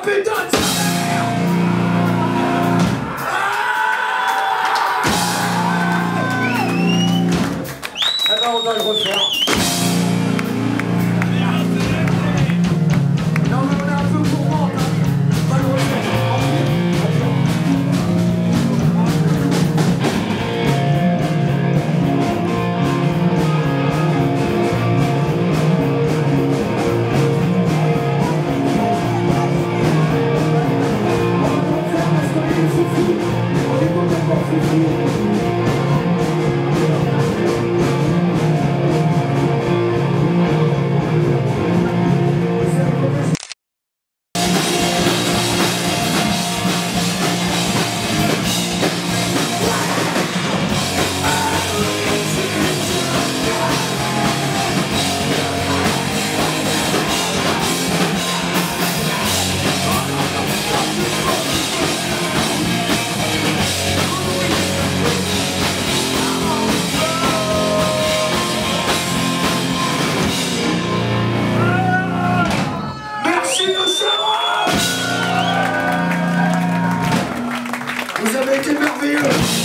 putain de sa mère. Eh ben on va le refaire. Non mais on est un peu gourmand, hein. On va le refaire. Vous avez été merveilleux.